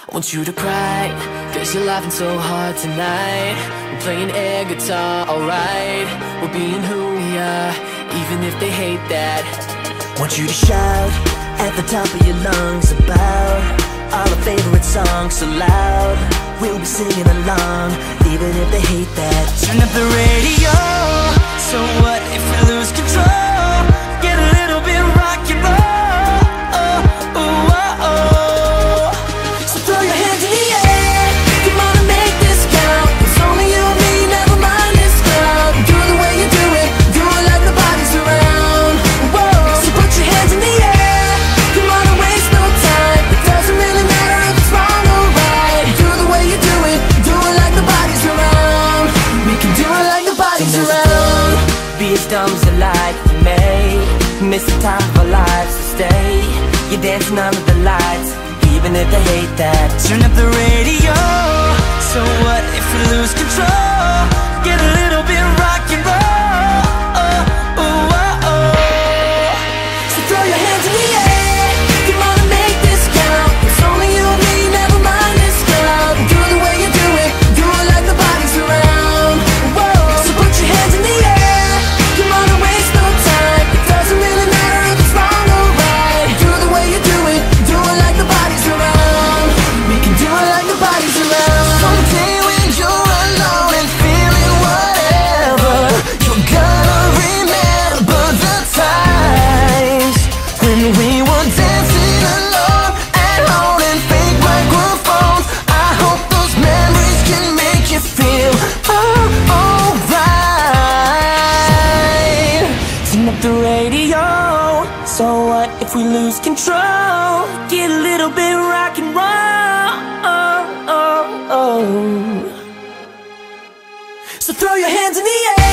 Want you to cry, cause you're laughing so hard tonight. We're playing air guitar, alright. We're being who we are, even if they hate that. Want you to shout at the top of your lungs about all our favorite songs so loud. We'll be singing along, even if they hate that. Turn up the radio. So what if we lose control? Get a little bit rock and roll. Oh, oh, oh, oh. So throw your hands in the air. Come on and make this count. It's only you and me, never mind this crowd. Do the way you do it like nobody's around. Whoa. So put your hands in the air. Come on and waste no time. It doesn't really matter if it's wrong or right. Do the way you do it like nobody's around. We can do it like nobody's around. Be as dumb as you like for me. Miss the time of our lives to stay. You're dancing under the lights, even if they hate that. Turn up the radio. So what if we lose control? Get a little bit rock and roll. Oh, oh, oh, oh. So throw your hands in the air. Come on and make this count. It's only you and me, never mind this crowd. Do the way you do it like nobody's around. Whoa. So put your hands in the air. Come on and waste no time. It doesn't really matter if it's wrong or right. Do the way you do it like nobody's around. We can do it like nobody's around. Someday when you're alone and feeling whatever, you're gonna remember the times when we were dancing alone and holding fake microphones. I hope those memories can make you feel alright. Turn up the radio. So what if we lose control? Get a little bit rock and roll. Oh, oh, oh. So throw your hands in the air.